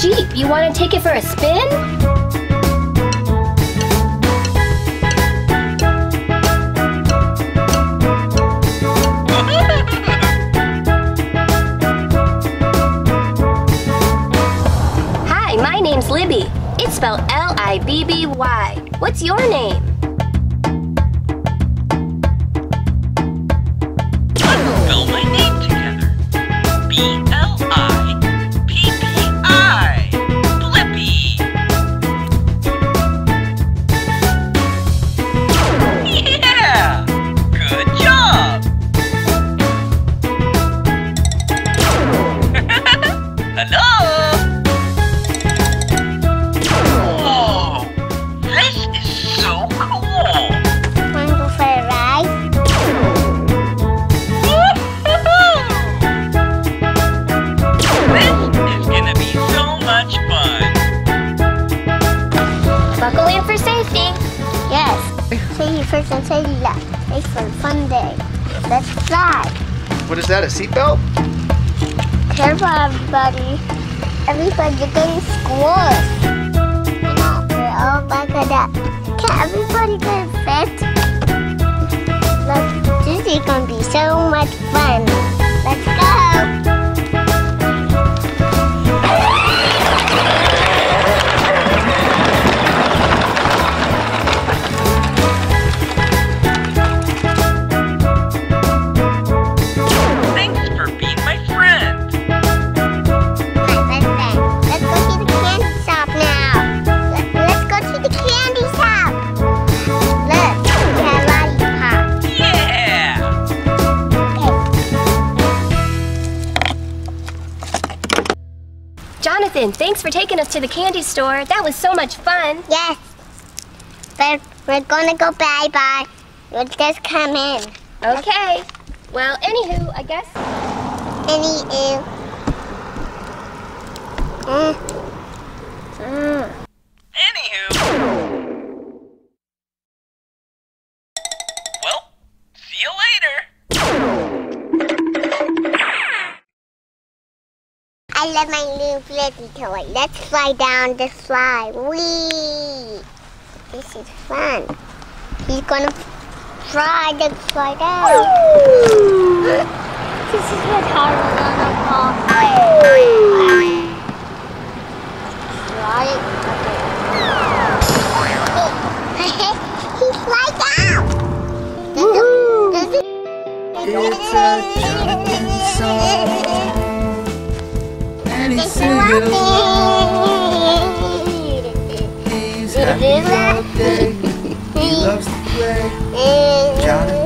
Jeep. You want to take it for a spin? Hi, my name's Libby. It's spelled L-I-B-B-Y. What's your name? Let's spell my name together. B.L.I.P.P.I. Blippi. Yeah! Good job! Hello? Whoa! This is so cool! Want to go for a ride? This is gonna be so much fun! Buckle in for safety. Yes. Say you first and say you last. Thanks for a fun day. Let's fly. What is that, a seatbelt? Careful, everybody. Everybody, you're getting squished. I know, we're all buckled up. Can everybody get fit? Look, this is gonna be so much fun. Let's go. Thanks for being my friend! Let's go to the candy shop now. Let's go to the candy shop. Look, we have lollipop. Yeah! Okay. Jonathan, thanks for taking us to the candy store. That was so much fun. Yes. But we're gonna go bye-bye. We'll just come in. Okay. Well, anywho, I guess. Anywho. Anywho... Well, see you later! I love my new Blippi toy. Let's fly down the slide. Whee! This is fun. He's gonna fly the slide down. This is what hard on a ball. Right? Okay. He flies down. It's a jumping song, and he's singing along. He's happy all day. He loves to play. Jonathan